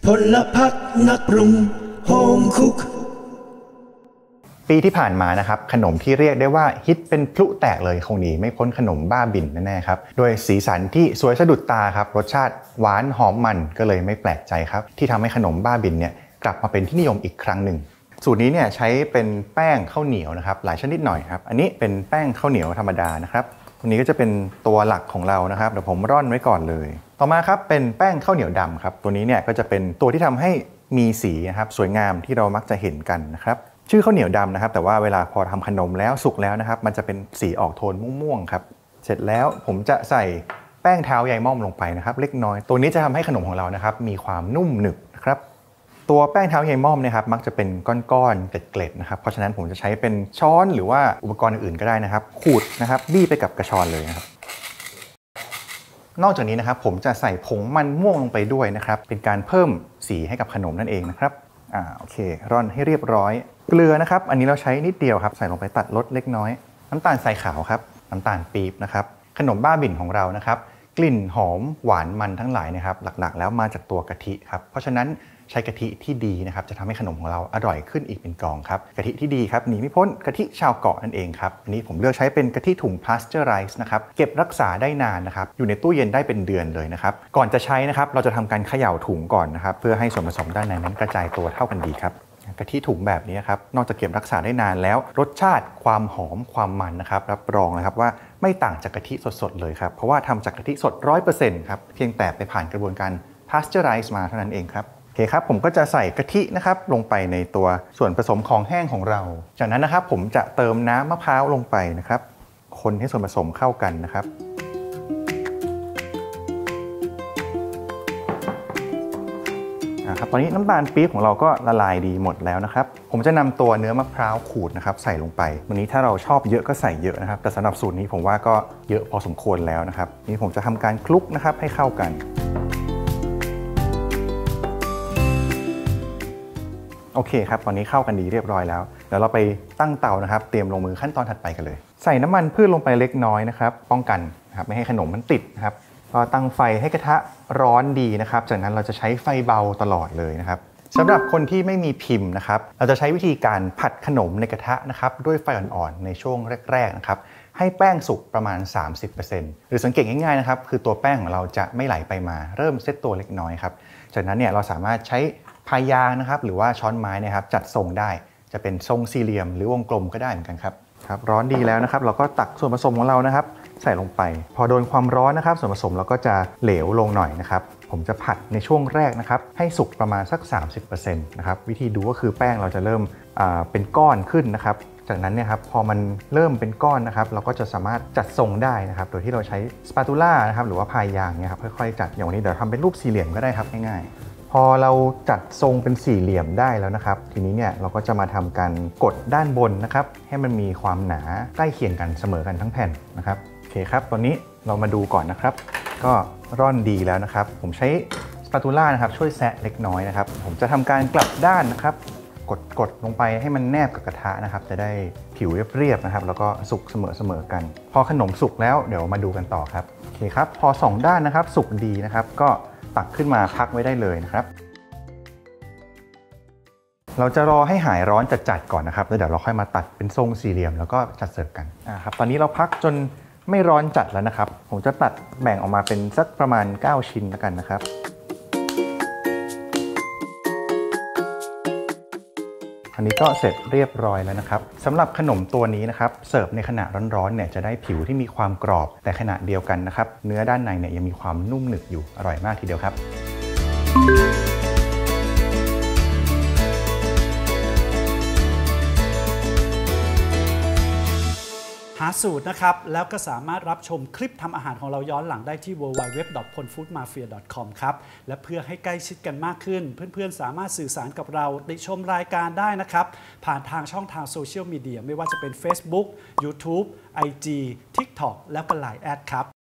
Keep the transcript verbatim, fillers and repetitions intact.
ลพักนักปรุงโฮมคุกปีที่ผ่านมานะครับขนมที่เรียกได้ว่าฮิตเป็นพลุแตกเลยคงหนีไม่พ้นขนมบ้าบิ่นแน่ๆครับโดยสีสันที่สวยสะดุดตาครับรสชาติหวานหอมมันก็เลยไม่แปลกใจครับที่ทำให้ขนมบ้าบิ่นเนี่ยกลับมาเป็นที่นิยมอีกครั้งหนึ่งสูตรนี้เนี่ยใช้เป็นแป้งข้าวเหนียวนะครับหลายชนิดหน่อยครับอันนี้เป็นแป้งข้าวเหนียวธรรมดานะครับตัวนี้ก็จะเป็นตัวหลักของเรานะครับเดี๋ยวผมร่อนไว้ก่อนเลยต่อมาครับเป็นแป้งข้าวเหนียวดำครับตัวนี้เนี่ยก็จะเป็นตัวที่ทำให้มีสีนะครับสวยงามที่เรามักจะเห็นกันนะครับชื่อข้าวเหนียวดำนะครับแต่ว่าเวลาพอทำขนมแล้วสุกแล้วนะครับมันจะเป็นสีออกโทนม่วงๆครับเสร็จแล้วผมจะใส่แป้งเท้าใยม่อมลงไปนะครับเล็กน้อยตัวนี้จะทำให้ขนมของเรานะครับมีความนุ่มหนึบนะครับตัวแป้งเท้าใยม่อมนะครับมักจะเป็นก้อนๆเกล็ดๆนะครับเพราะฉะนั้นผมจะใช้เป็นช้อนหรือว่าอุปกรณ์อื่นๆก็ได้นะครับขูดนะครับบี้ไปกับกระชอนเลยนะครับนอกจากนี้นะครับผมจะใส่ผงมันม่วงลงไปด้วยนะครับเป็นการเพิ่มสีให้กับขนมนั่นเองนะครับอ่าโอเคร่อนให้เรียบร้อยเกลือนะครับอันนี้เราใช้นิดเดียวครับใส่ลงไปตัดรสเล็กน้อยน้ำตาลทรายขาวครับน้ำตาลปี๊บนะครับขนมบ้าบิ่นของเรานะครับกลิ่นหอมหวานมันทั้งหลายนะครับหลักๆแล้วมาจากตัวกะทิครับเพราะฉะนั้นใช้กะทิที่ดีนะครับจะทำให้ขนมของเราอร่อยขึ้นอีกเป็นกองครับกะทิที่ดีครับหนีไม่พ้นกะทิชาวเกาะนั่นเองครับอันนี้ผมเลือกใช้เป็นกะทิถุงพาสเจอร์ไรซ์นะครับเก็บรักษาได้นานนะครับอยู่ในตู้เย็นได้เป็นเดือนเลยนะครับก่อนจะใช้นะครับเราจะทำการเขย่าถุงก่อนนะครับเพื่อให้ส่วนผสมด้านในนั้นกระจายตัวเท่ากันดีครับกะทิถุงแบบนี้ครับนอกจากเก็บรักษาได้นานแล้วรสชาติความหอมความมันนะครับรับรองนะครับว่าไม่ต่างจากกะทิสดๆเลยครับเพราะว่าทำจากกะทิสด ร้อยเปอร์เซ็นต์ ครับเพียงแต่ไปผ่านกระบวนการพาสเจอร์ไรซ์มาเท่านั้นเองครับโอเคครับผมก็จะใส่กะทินะครับลงไปในตัวส่วนผสมของแห้งของเราจากนั้นนะครับผมจะเติมน้ำมะพร้าวลงไปนะครับคนให้ส่วนผสมเข้ากันนะครับครับตอนนี้น้ำตาลปี๊บของเราก็ละลายดีหมดแล้วนะครับผมจะนำตัวเนื้อมะพร้าวขูดนะครับใส่ลงไปวันนี้ถ้าเราชอบเยอะก็ใส่เยอะนะครับแต่สำหรับสูตรนี้ผมว่าก็เยอะพอสมควรแล้วนะครับนี่ผมจะทำการคลุกนะครับให้เข้ากันโอเคครับตอนนี้เข้ากันดีเรียบร้อยแล้วเดี๋ยวเราไปตั้งเตานะครับเตรียมลงมือขั้นตอนถัดไปกันเลยใส่น้ำมันพืชลงไปเล็กน้อยนะครับป้องกันนะครับไม่ให้ขนมมันติดนะครับก็ตั้งไฟให้กระทะร้อนดีนะครับจากนั้นเราจะใช้ไฟเบาตลอดเลยนะครับสำหรับคนที่ไม่มีพิมพ์นะครับเราจะใช้วิธีการผัดขนมในกระทะนะครับด้วยไฟอ่อนๆในช่วงแรกๆนะครับให้แป้งสุกประมาณ สามสิบเปอร์เซ็นต์ หรือสังเกตง่ายๆนะครับคือตัวแป้งของเราจะไม่ไหลไปมาเริ่มเซตตัวเล็กน้อยครับจากนั้นเนี่ยเราสามารถใช้พายางนะครับหรือว่าช้อนไม้นะครับจัดทรงได้จะเป็นทรงสี่เหลี่ยมหรือวงกลมก็ได้เหมือนกันครับครับร้อนดีแล้วนะครับเราก็ตักส่วนผสมของเรานะครับใส่ลงไปพอโดนความร้อนนะครับส่วนผสมเราก็จะเหลวลงหน่อยนะครับผมจะผัดในช่วงแรกนะครับให้สุกประมาณสัก สามสิบเปอร์เซ็นต์ นะครับวิธีดูก็คือแป้งเราจะเริ่มเป็นก้อนขึ้นนะครับจากนั้นเนี่ยครับพอมันเริ่มเป็นก้อนนะครับเราก็จะสามารถจัดทรงได้นะครับโดยที่เราใช้สปาตูล่านะครับหรือว่าพายยางเนี่ยครับค่อยๆจัดอย่างวันนี้เดี๋ยวทำเป็นรูปสี่เหลี่ยมก็ได้ครับง่ายๆพอเราจัดทรงเป็นสี่เหลี่ยมได้แล้วนะครับทีนี้เนี่ยเราก็จะมาทำการกดด้านบนนะครับให้มันมีความหนาใกล้เคียงกันเสมอกันทั้งแผ่นนะครับโอเคครับตอนนี้เรามาดูก่อนนะครับก็ร่อนดีแล้วนะครับผมใช้สปาตูล่านะครับช่วยแซะเล็กน้อยนะครับผมจะทำการกลับด้านนะครับกดกดลงไปให้มันแนบกับกระทะนะครับจะได้ผิวเรียบๆนะครับแล้วก็สุกเสมอๆกันพอขนมสุกแล้วเดี๋ยวมาดูกันต่อครับโอเคครับพอสองด้านนะครับสุกดีนะครับก็ตักขึ้นมาพักไว้ได้เลยนะครับเราจะรอให้หายร้อนจัดๆก่อนนะครับแล้วเดี๋ยวเราค่อยมาตัดเป็นทรงสี่เหลี่ยมแล้วก็จัดเสิร์ฟกันอ่าครับตอนนี้เราพักจนไม่ร้อนจัดแล้วนะครับผมจะตัดแบ่งออกมาเป็นสักประมาณเก้าชิ้นแล้วกันนะครับอันนี้ก็เสร็จเรียบร้อยแล้วนะครับสำหรับขนมตัวนี้นะครับเสิร์ฟในขณะร้อนๆเนี่ยจะได้ผิวที่มีความกรอบแต่ขณะเดียวกันนะครับเนื้อด้านในเนี่ยยังมีความนุ่มหนึบอยู่อร่อยมากทีเดียวครับหาสูตรนะครับแล้วก็สามารถรับชมคลิปทำอาหารของเราย้อนหลังได้ที่ ดับเบิลยู ดับเบิลยู ดับเบิลยู ดอท พลฟู้ดมาเฟีย ดอท คอม ครับและเพื่อให้ใกล้ชิดกันมากขึ้นเพื่อนๆสามารถสื่อสารกับเราติชมรายการได้นะครับผ่านทางช่องทางโซเชียลมีเดียไม่ว่าจะเป็น Facebook YouTube ไอ จี TikTok แล้วก็ ไลน์ แอดครับ